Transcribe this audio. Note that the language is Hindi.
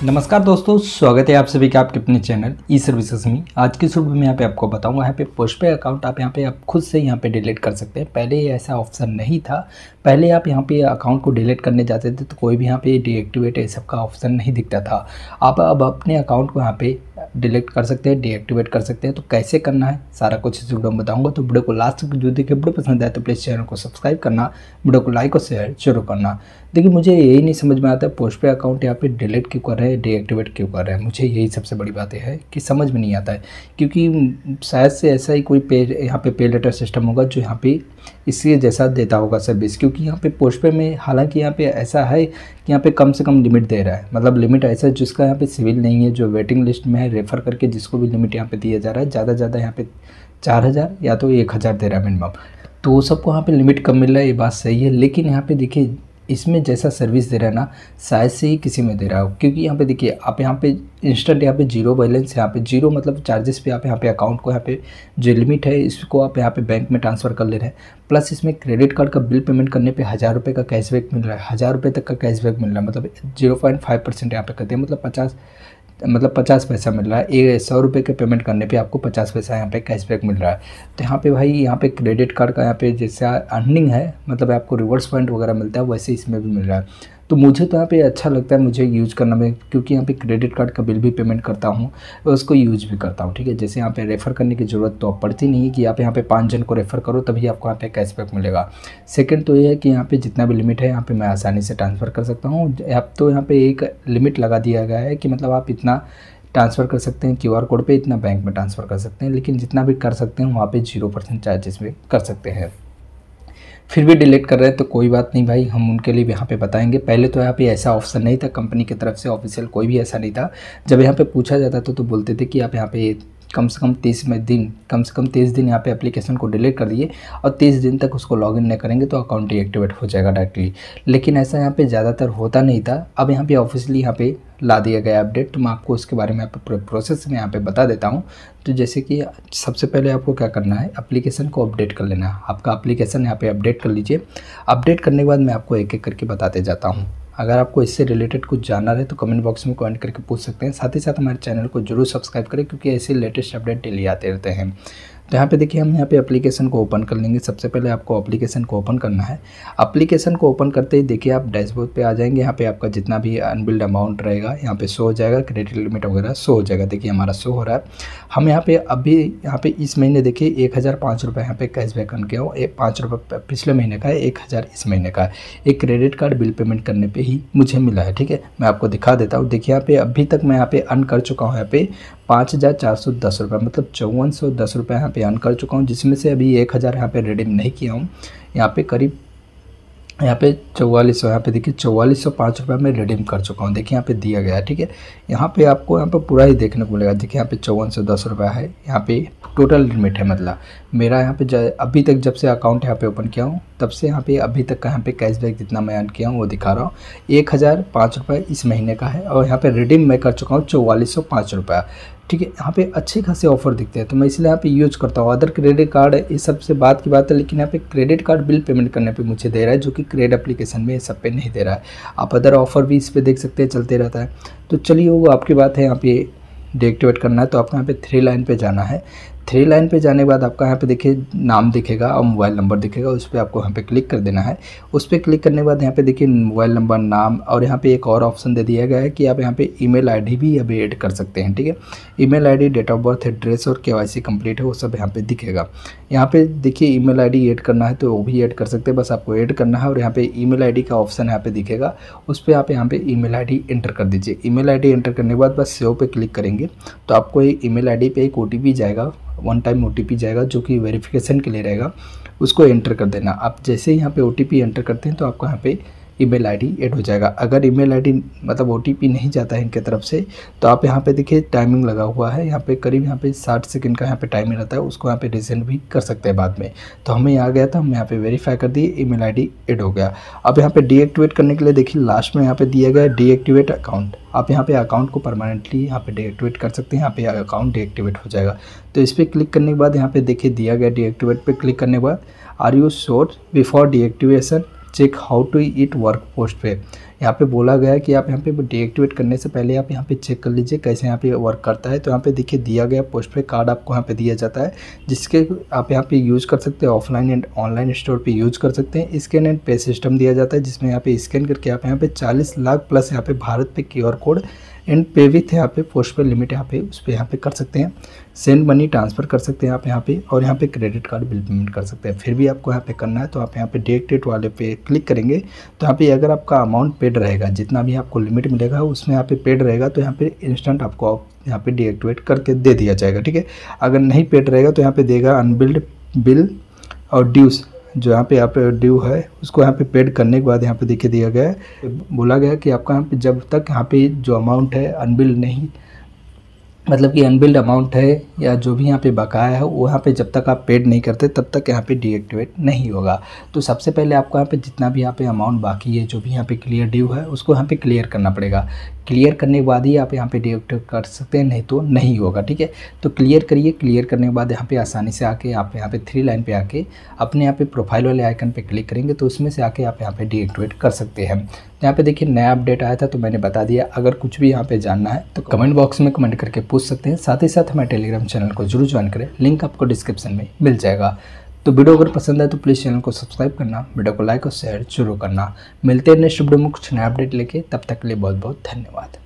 नमस्कार दोस्तों, स्वागत है आप सभी का आपके अपने चैनल ई सर्विसेज में। आज की शुरू में यहाँ पे आपको बताऊंगा, यहाँ पे पोस्टपेड अकाउंट आप खुद से यहाँ पे डिलीट कर सकते हैं। पहले ये ऐसा ऑप्शन नहीं था। पहले आप यहाँ पे अकाउंट को डिलीट करने जाते थे तो कोई भी यहाँ पे डीएक्टिवेट ये सब का ऑप्शन नहीं दिखता था। आप अब अपने अकाउंट को यहाँ पे डिलीट कर सकते हैं, डीएक्टिवेट कर सकते हैं। तो कैसे करना है सारा कुछ इस वीडियो में बताऊंगा। तो वीडियो को लास्ट तक जो देखिए, वीडियो पसंद आए तो प्लीज़ चैनल को सब्सक्राइब करना, वीडियो को लाइक और शेयर जरूर करना। देखिए, मुझे यही नहीं समझ में आता है पोस्टपेड अकाउंट यहाँ पे डिलीट क्यों कर रहे हैं, डीएक्टिवेट क्यों कर रहे हैं। मुझे यही सबसे बड़ी बात है कि समझ में नहीं आता है, क्योंकि शायद से ऐसा ही कोई यहाँ पे पे लेटर सिस्टम होगा जो यहाँ पे इसके जैसा देता होगा सर्विस। क्योंकि यहाँ पे पोस्टपेड में हालांकि यहाँ पे ऐसा है कि यहाँ पे कम से कम लिमिट दे रहा है, मतलब लिमिट ऐसा है जिसका यहाँ पे सिविल नहीं है, जो वेटिंग लिस्ट में है, रेफ़र करके जिसको भी लिमिट यहाँ पे दिया जा रहा है, ज़्यादा से ज़्यादा यहाँ पे 4000 या तो 1000 दे रहा है मिनिमम। तो वो सबको यहाँ पे लिमिट कम मिल रहा है, ये बात सही है। लेकिन यहाँ पे देखिए, इसमें जैसा सर्विस दे रहा है ना, शायद से ही किसी में दे रहा हो। क्योंकि यहाँ पे देखिए, आप यहाँ पे इंस्टेंट यहाँ पे जीरो बैलेंस, यहाँ पे जीरो मतलब चार्जेस पे आप यहाँ पे अकाउंट को यहाँ पे जो लिमिट है इसको आप यहाँ पे बैंक में ट्रांसफ़र कर ले रहे हैं। प्लस इसमें क्रेडिट कार्ड का बिल पेमेंट करने पे 1000 रुपये का कैशबैक मिल रहा है, 1000 रुपये तक का कैशबैक मिल रहा है। मतलब 0.5% यहाँ पे करते हैं, मतलब 50 पैसा मिल रहा है। 100 रुपये के पेमेंट करने पे आपको 50 पैसा यहाँ पे कैशबैक मिल रहा है। तो यहाँ पे भाई यहाँ पे क्रेडिट कार्ड का यहाँ पे जैसा अर्निंग है, मतलब आपको रिवर्स पॉइंट वगैरह मिलता है, वैसे इसमें भी मिल रहा है। तो मुझे तो यहाँ पे अच्छा लगता है मुझे यूज़ करना में, क्योंकि यहाँ पे क्रेडिट कार्ड का बिल भी पेमेंट करता हूँ और उसको यूज़ भी करता हूँ। ठीक है, जैसे यहाँ पे रेफ़र करने की ज़रूरत तो पड़ती नहीं है कि आप यहाँ पे 5 जन को रेफ़र करो तभी आपको यहाँ पे कैशबैक मिलेगा। सेकंड तो ये है कि यहाँ पे जितना भी लिमिट है यहाँ पे मैं आसानी से ट्रांसफ़र कर सकता हूँ। अब तो यहाँ पे एक लिमिट लगा दिया गया है कि मतलब आप इतना ट्रांसफ़र कर सकते हैं, क्यूआर कोड पे इतना बैंक में ट्रांसफ़र कर सकते हैं, लेकिन जितना भी कर सकते हैं वहाँ पे 0% चार्जेस में कर सकते हैं। फिर भी डिलीट कर रहे हैं तो कोई बात नहीं भाई, हम उनके लिए यहाँ पे बताएंगे। पहले तो यहाँ पे ऐसा ऑप्शन नहीं था, कंपनी की तरफ से ऑफिशियल कोई भी ऐसा नहीं था। जब यहाँ पे पूछा जाता था तो बोलते थे कि आप यहाँ पे कम से कम 30 दिन यहाँ पे एप्लीकेशन को डिलीट कर दिए और 30 दिन तक उसको लॉगिन नहीं करेंगे तो अकाउंट डीएक्टिवेट हो जाएगा डायरेक्टली। लेकिन ऐसा यहाँ पे ज़्यादातर होता नहीं था। अब यहाँ पे ऑफिशियली यहाँ पे ला दिया गया अपडेट, तो मैं आपको उसके बारे में यहाँ पे प्रोसेस में यहाँ पे बता देता हूँ। तो जैसे कि सबसे पहले आपको क्या करना है, एप्लीकेशन को अपडेट कर लेना है। आपका एप्लीकेशन यहाँ पे अपडेट कर लीजिए। अपडेट करने के बाद मैं आपको एक एक करके बताते जाता हूँ। अगर आपको इससे रिलेटेड कुछ जानना है तो कमेंट बॉक्स में कमेंट करके पूछ सकते हैं। साथ ही साथ हमारे चैनल को जरूर सब्सक्राइब करें, क्योंकि ऐसे लेटेस्ट अपडेट डेली आते रहते हैं। तो यहाँ पे देखिए, हम यहाँ पे एप्लीकेशन को ओपन कर लेंगे। सबसे पहले आपको एप्लीकेशन को ओपन करना है। एप्लीकेशन को ओपन करते ही देखिए आप डैशबोर्ड पे आ जाएंगे। यहाँ पे आपका जितना भी अनबिल्ड अमाउंट रहेगा यहाँ पे शो हो जाएगा, क्रेडिट लिमिट वगैरह शो हो जाएगा। देखिए हमारा शो हो रहा है। हम यहाँ पे अभी यहाँ पे इस महीने देखिए 1005 रुपये यहाँ पे कैशबैक किया हो। 5 रुपये पिछले महीने का है, 1000 इस महीने का है। एक क्रेडिट कार्ड बिल पेमेंट करने पर ही मुझे मिला है। ठीक है, मैं आपको दिखा देता हूँ। देखिए यहाँ पे अभी तक मैं यहाँ पे अर्न कर चुका हूँ यहाँ पे 5410 रुपये, मतलब 5410 रुपये यहाँ पे अर्न कर चुका हूँ, जिसमें से अभी 1000 यहाँ पे रिडीम नहीं किया हूँ। यहाँ पे करीब यहाँ पे 4400, यहाँ पे देखिए 4405 रुपये में रिडीम कर चुका हूँ। देखिए यहाँ पे दिया गया है। ठीक है, यहाँ पे आपको यहाँ पे पूरा ही देखने को मिलेगा। देखिए यहाँ पे 5410 रुपये है, यहाँ पे टोटल लिमिट है। मतलब मेरा यहाँ पे अभी तक जब से अकाउंट यहाँ पे ओपन किया हूँ तब से यहाँ पे अभी तक का यहाँ पे कैशबैक जितना मैं अर्न किया हूँ वो दिखा रहा हूँ। 1005 रुपये इस महीने का है और यहाँ पे रिडीम मैं कर चुका हूँ 4405 रुपये। ठीक है, यहाँ पे अच्छे खासे ऑफर दिखते हैं तो मैं इसलिए यहाँ पे यूज करता हूँ। अदर क्रेडिट कार्ड ये सबसे बात की बात है, लेकिन यहाँ पे क्रेडिट कार्ड बिल पेमेंट करने पे मुझे दे रहा है, जो कि क्रेडिट एप्लीकेशन में सब पे नहीं दे रहा है। आप अदर ऑफर भी इस पे देख सकते हैं, चलते रहता है। तो चलिए वो आपकी बात है। यहाँ पे डीएक्टिवेट करना है तो आपको यहाँ पे 3 लाइन पे जाना है। 3 लाइन पे जाने के बाद आपका यहाँ पे देखिए नाम दिखेगा और मोबाइल नंबर दिखेगा, उस पर आपको यहाँ पे क्लिक कर देना है। उस पर क्लिक करने के बाद यहाँ पे देखिए मोबाइल नंबर, नाम, और यहाँ पे एक और ऑप्शन दे दिया गया है कि आप यहाँ पे ईमेल आईडी भी अभी ऐड कर सकते हैं। ठीक है, email ID, date of birth, address और केवाईसी कंप्लीट है वो सब यहाँ पे दिखेगा। यहाँ पे देखिए ईमेल आईडी ऐड करना है तो वो भी ऐड कर सकते हैं, बस आपको ऐड करना है। और यहाँ पे ईमेल आईडी का ऑप्शन यहाँ पे दिखेगा, उस पर आप यहाँ पे ईमेल आईडी एंटर कर दीजिए। ईमेल आईडी एंटर करने के बाद बस सेव पे क्लिक करेंगे तो आपको ईमेल आईडी पे एक ओटीपी जाएगा, 1 टाइम ओटीपी जाएगा जो कि वेरिफिकेशन के लिए रहेगा, उसको एंटर कर देना। आप जैसे ही यहाँ पे ओटीपी एंटर करते हैं तो आपको यहाँ पे ईमेल आईडी ऐड हो जाएगा। अगर ईमेल आईडी मतलब ओटीपी नहीं जाता है इनके तरफ से तो आप यहाँ पे देखिए टाइमिंग लगा हुआ है, यहाँ पे करीब यहाँ पे 60 सेकंड का यहाँ पे टाइमिंग रहता है, उसको यहाँ पे रिसेंड भी कर सकते हैं बाद में। तो हमें आ गया था, हम यहाँ पे वेरीफाई कर दिए, ईमेल आईडी ऐड हो गया। अब यहाँ पे डीएक्टिवेट करने के लिए देखिए लास्ट में यहाँ पे दिया गया है डीएक्टिवेट अकाउंट। आप यहाँ पे अकाउंट को परमानेंटली यहाँ पे डीएक्टिवेट कर सकते हैं, यहाँ पे अकाउंट डीएक्टिवेट हो जाएगा। तो इस पर क्लिक करने के बाद यहाँ पे देखिए दिया गया डीएक्टिवेट पे क्लिक करने के बाद are you sure before deactivation check how to it work PostPe. यहाँ पे बोला गया है कि आप यहाँ पे डीएक्टिवेट करने से पहले आप यहाँ पे चेक कर लीजिए कैसे यहाँ पे वर्क करता है। तो यहाँ पे देखिए दिया गया पोस्ट पे कार्ड आपको यहाँ पे दिया जाता है, जिसके आप यहाँ पे यूज़ कर सकते हैं, ऑफलाइन एंड ऑनलाइन स्टोर पे यूज़ कर सकते हैं। स्कैन एंड पे सिस्टम दिया जाता है, जिसमें यहाँ पे स्कैन करके आप यहाँ पे 40 लाख प्लस यहाँ पे BharatPe QR code and pay with यहाँ पे पोस्ट पे लिमिट यहाँ पे उस पर यहाँ पे कर सकते हैं। सेंड मनी ट्रांसफ़र कर सकते हैं आप यहाँ पे, और यहाँ पे क्रेडिट कार्ड बिल पेमेंट कर सकते हैं। फिर भी आपको यहाँ पे करना है तो आप यहाँ पे डीएक्टिवेट वाले पे क्लिक करेंगे। तो यहाँ पे अगर आपका अमाउंट पेड रहेगा, जितना भी आपको लिमिट मिलेगा उसमें यहाँ पे पेड रहेगा, तो यहाँ पे इंस्टेंट आपको यहाँ पे डीएक्टिवेट करके दे दिया जाएगा, ठीक है। अगर नहीं पेड रहेगा तो यहाँ पे देगा अनबिल्ड बिल और ड्यूज, जो यहाँ पे ड्यू है उसको यहाँ पे पेड करने के बाद यहाँ पे देखिए दिया गया है, बोला गया कि आपका यहाँ पे जब तक यहाँ पे जो अमाउंट है अनबिल्ड नहीं, मतलब कि अनबिल्ड अमाउंट है या जो भी यहाँ पे बकाया है वो यहाँ पे जब तक आप पेड नहीं करते तब तक यहाँ पे डीएक्टिवेट नहीं होगा। तो सबसे पहले आपको यहाँ पे जितना भी यहाँ पे अमाउंट बाकी है, जो भी यहाँ पे क्लियर ड्यू है, उसको यहाँ पे क्लियर करना पड़ेगा। क्लियर करने के बाद ही आप यहाँ पे डीएक्टिवेट कर सकते हैं, नहीं तो नहीं होगा, ठीक है। तो क्लियर करिए। क्लियर करने के बाद यहाँ पे आसानी से आके आप यहाँ पे 3 लाइन पे आके अपने यहाँ पे प्रोफाइल वाले आइकन पे क्लिक करेंगे तो उसमें से आके आप यहाँ पे डीएक्टिवेट कर सकते हैं। यहाँ पे देखिए नया अपडेट आया था तो मैंने बता दिया। अगर कुछ भी यहाँ पे जानना है तो कमेंट बॉक्स में कमेंट करके पूछ सकते हैं। साथ ही साथ हमारे टेलीग्राम चैनल को जरूर ज्वाइन करें, लिंक आपको डिस्क्रिप्शन में मिल जाएगा। तो वीडियो अगर पसंद आए तो प्लीज़ चैनल को सब्सक्राइब करना, वीडियो को लाइक और शेयर जरूर करना। मिलते हैं नेक्स्ट वीडियो में कुछ नया अपडेट लेके, तब तक के लिए बहुत बहुत धन्यवाद।